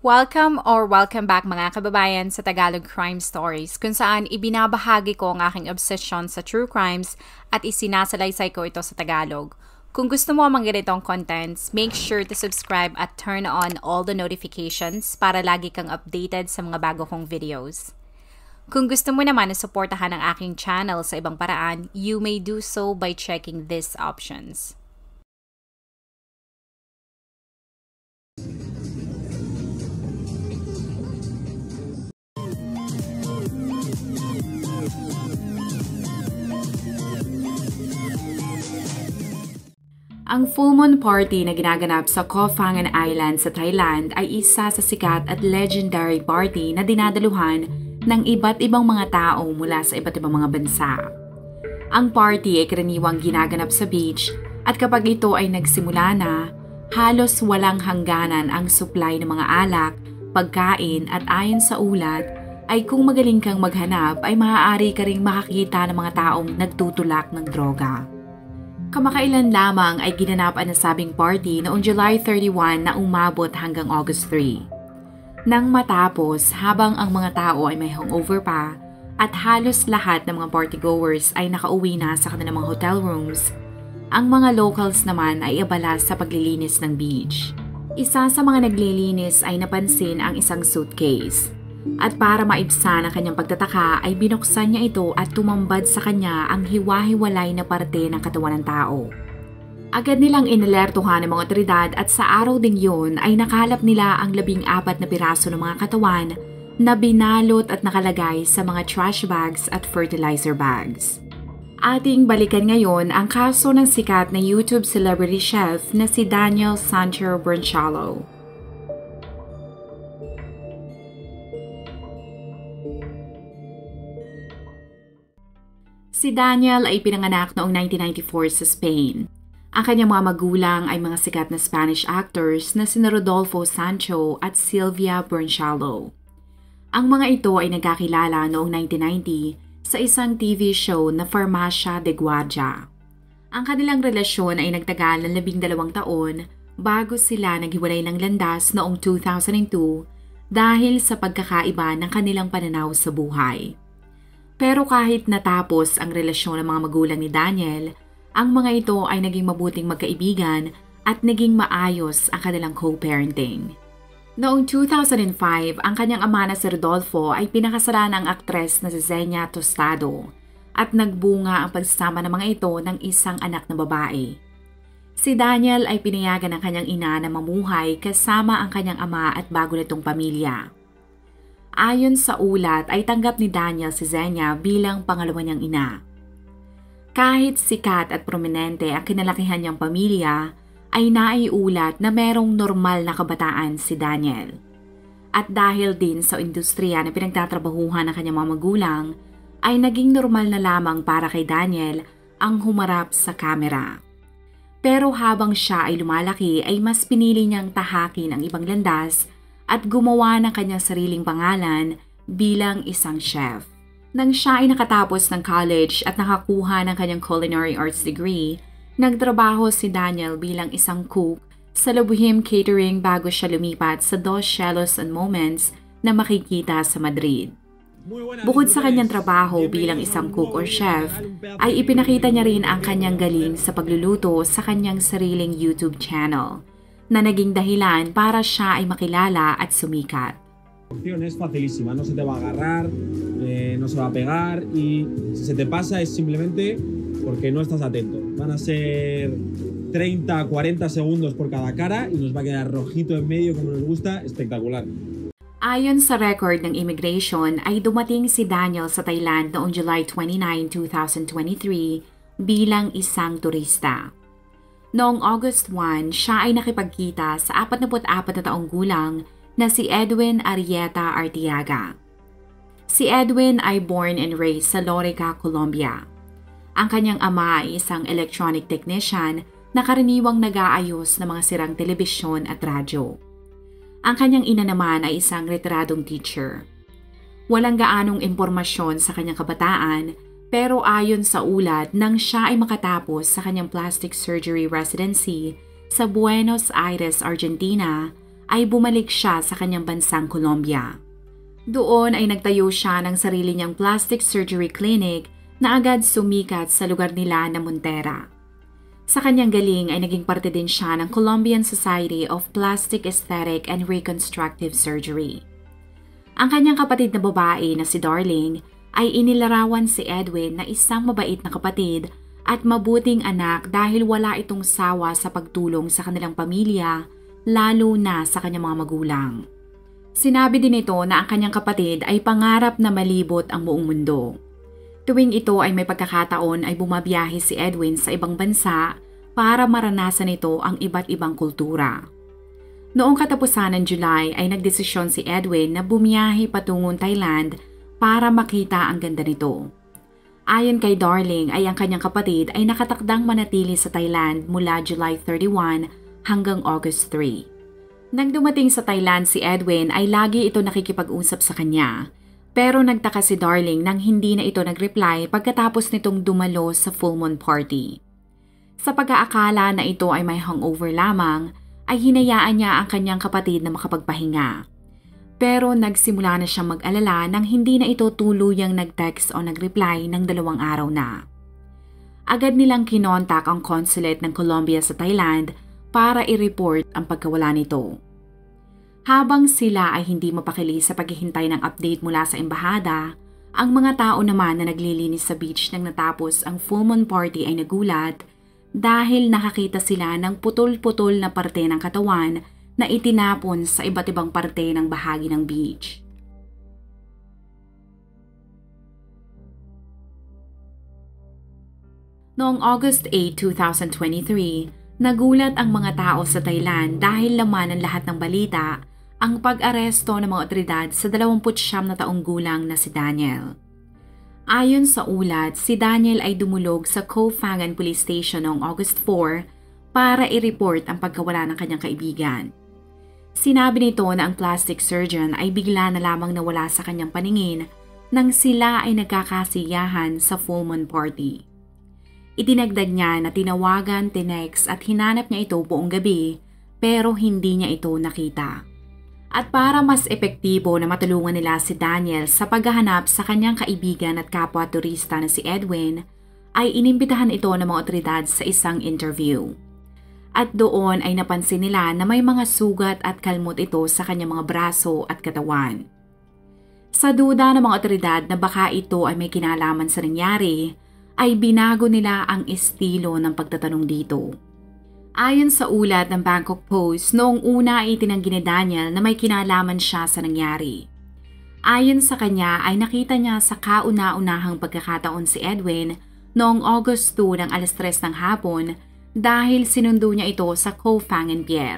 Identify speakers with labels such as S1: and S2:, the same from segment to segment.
S1: Welcome back mga kababayan sa Tagalog Crime Stories, kung saan ibinabahagi ko ang aking obsession sa true crimes at isinasalaysay ko ito sa Tagalog. Kung gusto mo ang mga ganitong contents, make sure to subscribe at turn on all the notifications para lagi kang updated sa mga bago kong videos. Kung gusto mo naman na suportahan ang aking channel sa ibang paraan, you may do so by checking these options. Ang full moon party na ginaganap sa Koh Phangan Island sa Thailand ay isa sa sikat at legendary party na dinadaluhan ng iba't ibang mga tao mula sa iba't ibang mga bansa. Ang party ay karaniwang ginaganap sa beach at kapag ito ay nagsimula na, halos walang hangganan ang supply ng mga alak, pagkain at ayon sa ulat ay kung magaling kang maghanap ay maaari ka ring makakita ng mga taong nagtutulak ng droga. Kamakailan lamang ay ginanap ang nasabing party noong July 31 na umabot hanggang August 3. Nang matapos, habang ang mga tao ay may hangover pa at halos lahat ng mga partygoers ay nakauwi na sa kanilang mga hotel rooms, ang mga locals naman ay abala sa paglilinis ng beach. Isa sa mga naglilinis ay napansin ang isang suitcase. At para maibsan ang kanyang pagtataka ay binuksan niya ito at tumambad sa kanya ang hiwa-hiwalay na parte ng katawan ng tao. Agad nilang inalertuhan ng mga otoridad at sa araw ding yun ay nakalap nila ang 14 na piraso ng mga katawan na binalot at nakalagay sa mga trash bags at fertilizer bags. Ating balikan ngayon ang kaso ng sikat na YouTube celebrity chef na si Daniel Sancho Brunchalo. Si Daniel ay pinanganak noong 1994 sa Spain. Ang kanyang mga magulang ay mga sikat na Spanish actors na sina Rodolfo Sancho at Silvia Brunchalo. Ang mga ito ay nagkakilala noong 1990 sa isang TV show na Farmacia de Guardia. Ang kanilang relasyon ay nagtagal ng 12 taon bago sila naghiwalay ng landas noong 2002 dahil sa pagkakaiba ng kanilang pananaw sa buhay. Pero kahit natapos ang relasyon ng mga magulang ni Daniel, ang mga ito ay naging mabuting magkaibigan at naging maayos ang kanilang co-parenting. Noong 2005, ang kanyang ama na si Rodolfo ay pinakasalan ng aktres na si Zenia Tostado at nagbunga ang pagsasama ng mga ito ng isang anak na babae. Si Daniel ay pinayagan ng kanyang ina na mamuhay kasama ang kanyang ama at bago nitong pamilya. Ayon sa ulat ay tanggap ni Daniel si Zenia bilang pangalawa niyang ina. Kahit sikat at prominente ang kinalakihan niyang pamilya, ay naiulat na merong normal na kabataan si Daniel. At dahil din sa industriya na pinagtatrabahuhan ng kanyang mga magulang, ay naging normal na lamang para kay Daniel ang humarap sa kamera. Pero habang siya ay lumalaki ay mas pinili niyang tahakin ang ibang landas at gumawa ng kanyang sariling pangalan bilang isang chef. Nang siya ay nakatapos ng college at nakakuha ng kanyang culinary arts degree, nagtrabaho si Daniel bilang isang cook sa Lubhim Catering bago siya lumipat sa Dos Cielos and Moments na makikita sa Madrid. Bukod sa kanyang trabaho bilang isang cook or chef, ay ipinakita niya rin ang kanyang galing sa pagluluto sa kanyang sariling YouTube channel, na naging dahilan para siya ay makilala at sumikat.
S2: Es facilísima, no se te va a agarrar, no se va a pegar y si se te pasa es simplemente porque no estás atento. Van a ser 30-40 segundos por cada cara y nos va a quedar rojito en medio como nos gusta, espectacular.
S1: Ayon sa record ng immigration ay dumating si Daniel sa Thailand noong July 29, 2023 bilang isang turista. Noong August 1, siya ay nakipagkita sa 44 na taong gulang na si Edwin Arrieta Artiaga. Si Edwin ay born and raised sa Lorica, Colombia. Ang kanyang ama ay isang electronic technician na karaniwang nag-aayos ng mga sirang telebisyon at radyo. Ang kanyang ina naman ay isang retiradong teacher. Walang gaanong impormasyon sa kanyang kabataan, pero ayon sa ulat nang siya ay makatapos sa kanyang plastic surgery residency sa Buenos Aires, Argentina, ay bumalik siya sa kanyang bansang Colombia. Doon ay nagtayo siya ng sarili niyang plastic surgery clinic na agad sumikat sa lugar nila na Montera. Sa kanyang galing ay naging parte din siya ng Colombian Society of Plastic Aesthetic and Reconstructive Surgery. Ang kanyang kapatid na babae na si Darling ay inilarawan si Edwin na isang mabait na kapatid at mabuting anak dahil wala itong sawa sa pagtulong sa kanilang pamilya, lalo na sa kanyang mga magulang. Sinabi din ito na ang kanyang kapatid ay pangarap na malibot ang buong mundo. Tuwing ito ay may pagkakataon ay bumabiyahe si Edwin sa ibang bansa para maranasan ito ang iba't ibang kultura. Noong katapusan ng July ay nagdesisyon si Edwin na bumiyahe patungong Thailand para makita ang ganda nito. Ayon kay Darling ay ang kanyang kapatid ay nakatakdang manatili sa Thailand mula July 31 hanggang August 3. Nang dumating sa Thailand si Edwin ay lagi ito nakikipag-usap sa kanya. Pero nagtaka si Darling nang hindi na ito nag-reply pagkatapos nitong dumalo sa full moon party. Sa pag-aakala na ito ay may hangover lamang, ay hinayaan niya ang kanyang kapatid na makapagpahinga. Pero nagsimula na siyang mag-alala nang hindi na ito tuluyang nag-text o nag-reply ng 2 araw na. Agad nilang kinontak ang consulate ng Colombia sa Thailand para i-report ang pagkawala nito. Habang sila ay hindi mapakili sa paghihintay ng update mula sa embahada, ang mga tao naman na naglilinis sa beach nang natapos ang full moon party ay nagulat dahil nakakita sila ng putol-putol na parte ng katawan na itinapon sa iba't ibang parte ng bahagi ng beach. Noong August 8, 2023, nagulat ang mga tao sa Thailand dahil laman ng lahat ng balita ang pag-aresto ng mga otoridad sa 29 na taong gulang na si Daniel. Ayon sa ulat, si Daniel ay dumulog sa Koh Phangan Police Station noong August 4 para i-report ang pagkawala ng kanyang kaibigan. Sinabi nito na ang plastic surgeon ay bigla na lamang nawala sa kanyang paningin nang sila ay nagkakasiyahan sa full moon party. Idinagdag niya na tinawagan, tinext at hinanap niya ito buong gabi pero hindi niya ito nakita. At para mas epektibo na matulungan nila si Daniel sa paghahanap sa kanyang kaibigan at kapwa turista na si Edwin, ay inimbitahan ito ng mga otoridad sa isang interview. At doon ay napansin nila na may mga sugat at kalmot ito sa kanyang mga braso at katawan. Sa duda ng mga otoridad na baka ito ay may kinalaman sa nangyari, ay binago nila ang estilo ng pagtatanong dito. Ayon sa ulat ng Bangkok Post, noong una ay itinanggi ni Daniel na may kinalaman siya sa nangyari. Ayon sa kanya ay nakita niya sa kauna-unahang pagkakataon si Edwin noong August 2 ng alas 3 ng hapon dahil sinundo niya ito sa Koh Phangan Pier.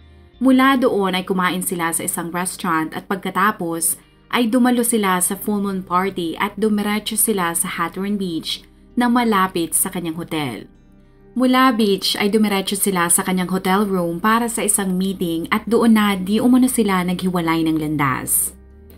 S1: Mula doon ay kumain sila sa isang restaurant at pagkatapos ay dumalo sila sa full moon party at dumiretso sila sa Hatteran Beach na malapit sa kanyang hotel. Mula beach ay dumiretso sila sa kanyang hotel room para sa isang meeting at doon na di umano sila naghiwalay ng landas.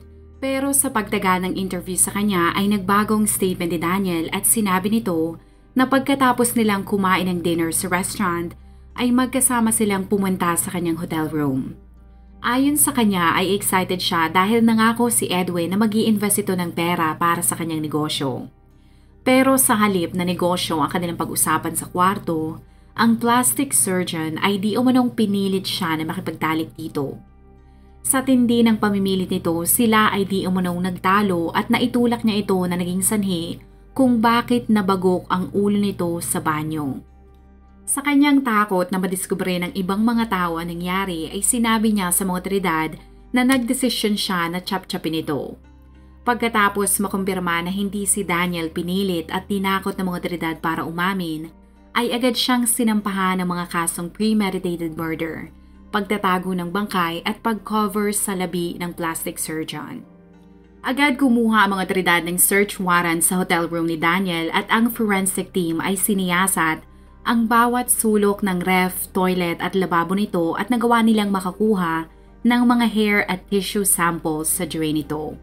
S1: Pero sa pagtagal ng interview sa kanya ay nagbagong statement ni Daniel at sinabi nito na pagkatapos nilang kumain ng dinner sa restaurant ay magkasama silang pumunta sa kanyang hotel room. Ayon sa kanya ay excited siya dahil nangako si Edwin na mag-i-invest ito ng pera para sa kanyang negosyo. Pero sa halip na negosyo ang kanilang pag-usapan sa kwarto, ang plastic surgeon ay di umanong pinilit siya na makipagtalik dito. Sa tindi ng pamimilit nito, sila ay di umanong nagtalo at naitulak niya ito na naging sanhi kung bakit nabagok ang ulo nito sa banyo. Sa kanyang takot na madiskubre ng ibang mga tao ang nangyari ay sinabi niya sa mga otoridad na nagdesisyon siya na chap-chapin ito. Pagkatapos makumpirma na hindi si Daniel pinilit at tinakot ng mga otoridad para umamin, ay agad siyang sinampahan ng mga kasong premeditated murder, pagtatago ng bangkay at pag-cover sa labi ng plastic surgeon. Agad kumuha ang mga otoridad ng search warrant sa hotel room ni Daniel at ang forensic team ay siniyasat ang bawat sulok ng ref, toilet at lababo nito at nagawa nilang makakuha ng mga hair at tissue samples sa drain nito.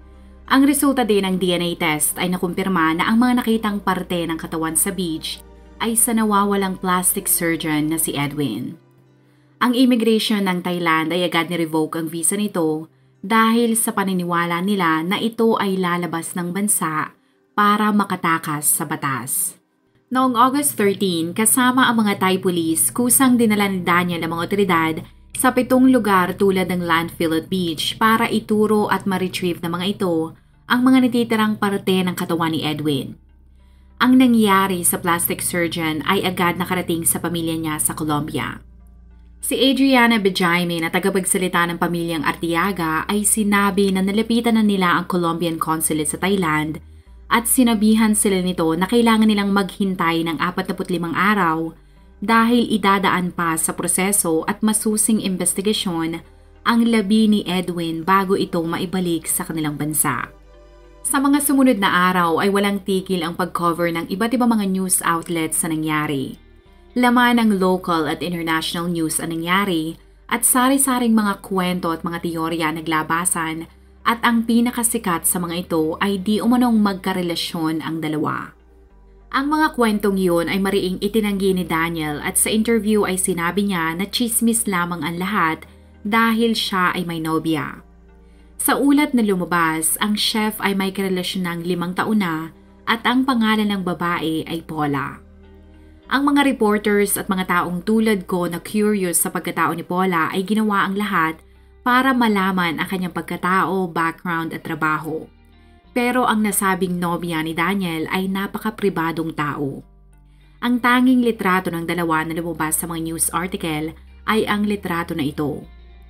S1: Ang resulta din ng DNA test ay nakumpirma na ang mga nakitang parte ng katawan sa beach ay sa nawawalang plastic surgeon na si Edwin. Ang immigration ng Thailand ay agad ni-revoke ang visa nito dahil sa paniniwala nila na ito ay lalabas ng bansa para makatakas sa batas. Noong August 13, kasama ang mga Thai police, kusang dinala ni Daniel ang mga otoridad sa 7 lugar tulad ng landfill at beach para ituro at ma-retrieve ng mga ito ang mga natitirang parte ng katawan ni Edwin. Ang nangyari sa plastic surgeon ay agad nakarating sa pamilya niya sa Colombia. Si Adriana Bejaime na tagapagsalita ng pamilyang Artiaga ay sinabi na nalapitan na nila ang Colombian consulate sa Thailand at sinabihan sila nito na kailangan nilang maghintay ng 45 araw dahil idadaan pa sa proseso at masusing investigasyon ang labi ni Edwin bago ito maibalik sa kanilang bansa. Sa mga sumunod na araw ay walang tigil ang pag-cover ng iba't ibang mga news outlets sa nangyari. Laman ng local at international news ang nangyari at sari-saring mga kwento at mga teorya naglabasan at ang pinakasikat sa mga ito ay di umanong magkarelasyon ang dalawa. Ang mga kwentong yun ay mariing itinanggi ni Daniel at sa interview ay sinabi niya na chismis lamang ang lahat dahil siya ay may nobya. Sa ulat na lumabas, ang chef ay may karelasyon ng 5 taon na at ang pangalan ng babae ay Paula. Ang mga reporters at mga taong tulad ko na curious sa pagkatao ni Paula ay ginawa ang lahat para malaman ang kanyang pagkatao, background at trabaho. Pero ang nasabing nobya ni Daniel ay napaka-pribadong tao. Ang tanging litrato ng dalawa na lumabas sa mga news article ay ang litrato na ito.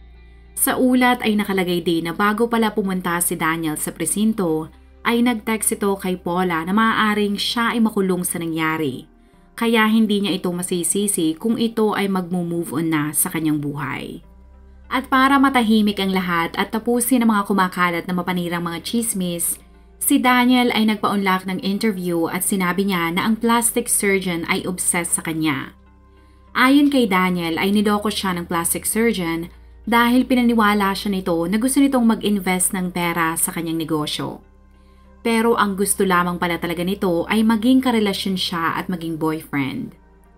S1: Sa ulat ay nakalagay din na bago pala pumunta si Daniel sa presinto, ay nag-text ito kay Paula na maaaring siya ay makulong sa nangyari. Kaya hindi niya ito masisisi kung ito ay mag-move on na sa kanyang buhay. At para matahimik ang lahat at tapusin ang mga kumakalat na mapanirang mga chismis, si Daniel ay nagpaunlak ng interview at sinabi niya na ang plastic surgeon ay obsessed sa kanya. Ayon kay Daniel ay niloko siya ng plastic surgeon dahil pinaniwala siya nito na gusto nitong mag-invest ng pera sa kanyang negosyo. Pero ang gusto lamang pala talaga nito ay maging karelasyon siya at maging boyfriend.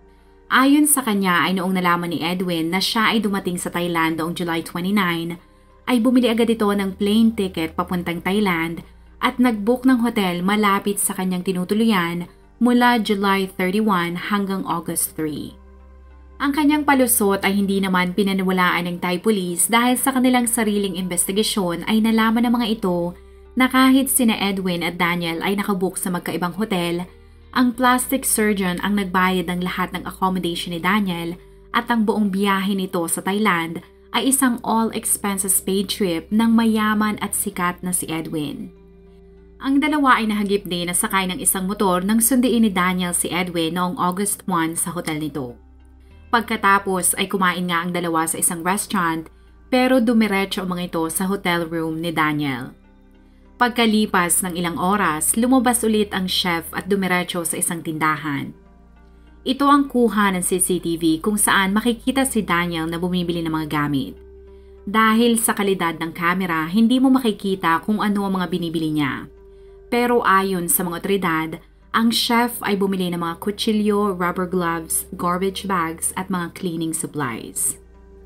S1: Ayon sa kanya ay noong nalaman ni Edwin na siya ay dumating sa Thailand noong July 29, ay bumili agad ito ng plane ticket papuntang Thailand at nag-book ng hotel malapit sa kanyang tinutuluyan mula July 31 hanggang August 3. Ang kanyang palusot ay hindi naman pinaniwalaan ng Thai police dahil sa kanilang sariling investigasyon ay nalaman ng mga ito na kahit sina Edwin at Daniel ay nakabook sa magkaibang hotel, ang plastic surgeon ang nagbayad ng lahat ng accommodation ni Daniel at ang buong biyahe nito sa Thailand ay isang all-expenses paid trip ng mayaman at sikat na si Edwin. Ang dalawa ay nahagip din na sakay ng isang motor nang sundiin ni Daniel si Edwin noong August 1 sa hotel nito. Pagkatapos ay kumain nga ang dalawa sa isang restaurant pero dumiretso ang mga ito sa hotel room ni Daniel. Pagkalipas ng ilang oras, lumabas ulit ang chef at dumiretso sa isang tindahan. Ito ang kuha ng CCTV kung saan makikita si Daniel na bumibili ng mga gamit. Dahil sa kalidad ng kamera, hindi mo makikita kung ano ang mga binibili niya. Pero ayon sa mga otoridad, ang chef ay bumili ng mga kutsilyo, rubber gloves, garbage bags at mga cleaning supplies.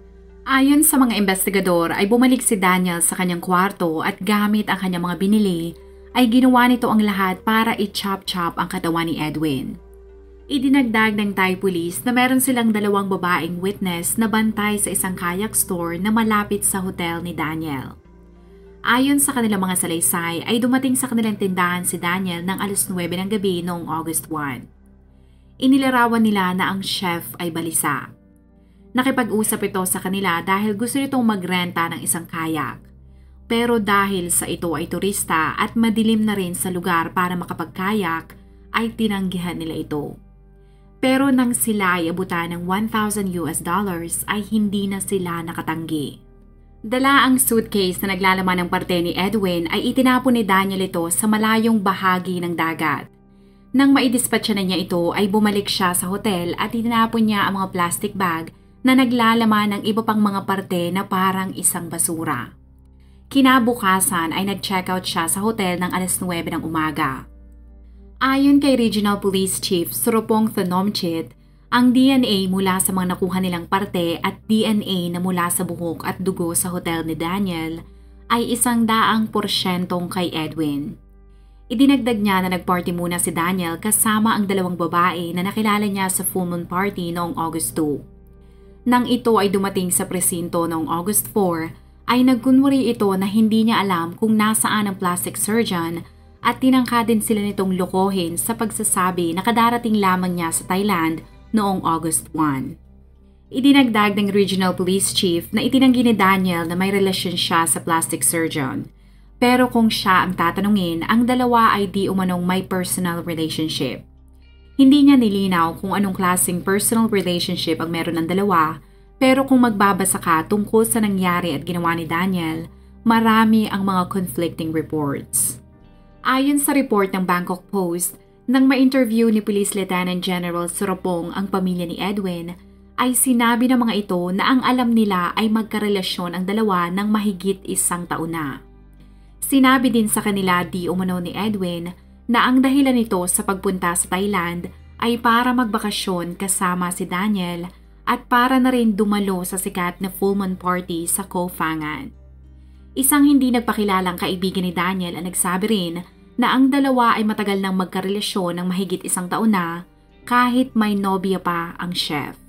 S1: Ayon sa mga investigador ay bumalik si Daniel sa kanyang kwarto at gamit ang kanyang mga binili ay ginawa nito ang lahat para i-chop-chop ang katawan ni Edwin. Idinagdag ng Thai police na meron silang 2 babaeng witness na bantay sa isang kayak store na malapit sa hotel ni Daniel. Ayon sa kanilang mga salaysay ay dumating sa kanilang tindahan si Daniel ng 9:00 ng gabi noong August 1. Inilarawan nila na ang chef ay balisa. Nakipag-usap ito sa kanila dahil gusto nitong magrenta ng isang kayak. Pero dahil sa ito ay turista at madilim na rin sa lugar para makapagkayak, ay tinanggihan nila ito. Pero nang sila ay abutan ng $1,000 ay hindi na sila nakatanggi. Dala ang suitcase na naglalaman ng parte ni Edwin ay itinapon ni Daniel ito sa malayong bahagi ng dagat. Nang maidispatcha na niya ito ay bumalik siya sa hotel at itinapon niya ang mga plastic bag na naglalaman ng iba pang mga parte na parang isang basura. Kinabukasan ay nag-checkout siya sa hotel ng 9:00 ng umaga. Ayon kay Regional Police Chief Suropong Thanomchit, Ang DNA mula sa mga nakuha nilang parte at DNA na mula sa buhok at dugo sa hotel ni Daniel ay 100% kay Edwin. Idinagdag niya na nagparty muna si Daniel kasama ang 2 babae na nakilala niya sa full moon party noong August 2. Nang ito ay dumating sa presinto noong August 4, ay nagkunwari ito na hindi niya alam kung nasaan ang plastic surgeon at tinangka din sila nitong lokohin sa pagsasabi na kadarating lamang niya sa Thailand noong August 1. Idinagdag ng Regional Police Chief na itinanggi ni Daniel na may relasyon siya sa plastic surgeon. Pero kung siya ang tatanungin, ang dalawa ay di umanong may personal relationship. Hindi niya nilinaw kung anong klaseng personal relationship ang meron ng dalawa, pero kung magbabasa ka tungkol sa nangyari at ginawa ni Daniel, marami ang mga conflicting reports. Ayon sa report ng Bangkok Post, nang ma-interview ni Police Lieutenant General Suropong ang pamilya ni Edwin, ay sinabi ng mga ito na ang alam nila ay magkarelasyon ang dalawa ng mahigit 1 taon na. Sinabi din sa kanila di umano ni Edwin na ang dahilan nito sa pagpunta sa Thailand ay para magbakasyon kasama si Daniel at para na rin dumalo sa sikat na full moon party sa Koh Phangan. Isang hindi nagpakilalang kaibigan ni Daniel ang nagsabi rin na ang dalawa ay matagal nang magkarelasyon ng mahigit 1 taon na kahit may nobya pa ang chef.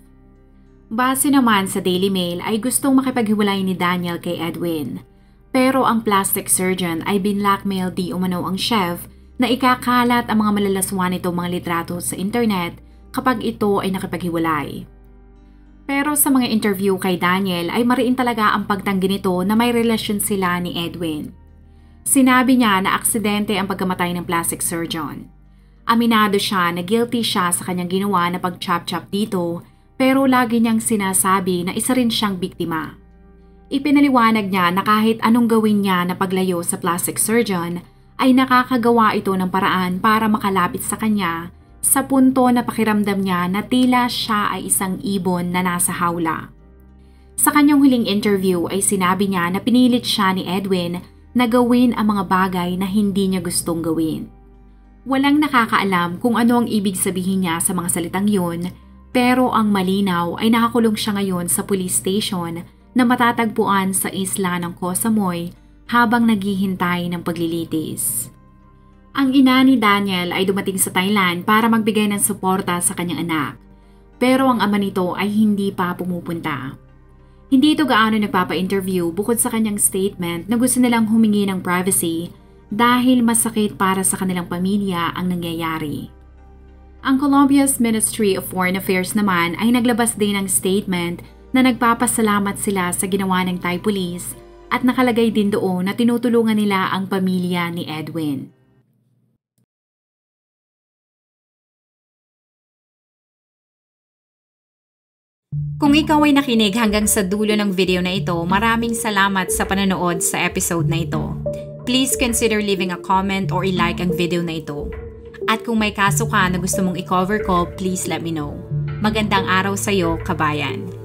S1: Base naman sa Daily Mail ay gustong makipaghiwalay ni Daniel kay Edwin. Pero ang plastic surgeon ay binlackmail di umano ang chef na ikakalat ang mga malalaswan nitong mga litrato sa internet kapag ito ay nakipaghiwalay. Pero sa mga interview kay Daniel ay mariin talaga ang pagtanggi nito na may relasyon sila ni Edwin. Sinabi niya na aksidente ang pagkamatay ng plastic surgeon. Aminado siya na guilty siya sa kanyang ginawa na pag-chop-chop dito, pero lagi niyang sinasabi na isa rin siyang biktima. Ipinaliwanag niya na kahit anong gawin niya na paglayo sa plastic surgeon, ay nakakagawa ito ng paraan para makalapit sa kanya sa punto na pakiramdam niya na tila siya ay isang ibon na nasa hawla. Sa kanyang huling interview ay sinabi niya na pinilit siya ni Edwin na gawin ang mga bagay na hindi niya gustong gawin. Walang nakakaalam kung ano ang ibig sabihin niya sa mga salitang yun, pero ang malinaw ay nakakulong siya ngayon sa police station na matatagpuan sa isla ng Koh Samui habang naghihintay ng paglilitis. Ang ina ni Daniel ay dumating sa Thailand para magbigay ng suporta sa kanyang anak, pero ang ama nito ay hindi pa pumupunta. Hindi ito gaano nagpapa-interview bukod sa kanyang statement na gusto nilang humingi ng privacy dahil masakit para sa kanilang pamilya ang nangyayari. Ang Colombia's Ministry of Foreign Affairs naman ay naglabas din ng statement na nagpapasalamat sila sa ginawa ng Thai police at nakalagay din doon na tinutulungan nila ang pamilya ni Edwin. Kung ikaw ay nakinig hanggang sa dulo ng video na ito, maraming salamat sa panonood sa episode na ito. Please consider leaving a comment or i-like ang video na ito. At kung may kaso ka na gusto mong i-cover ko, please let me know. Magandang araw sa iyo, kabayan.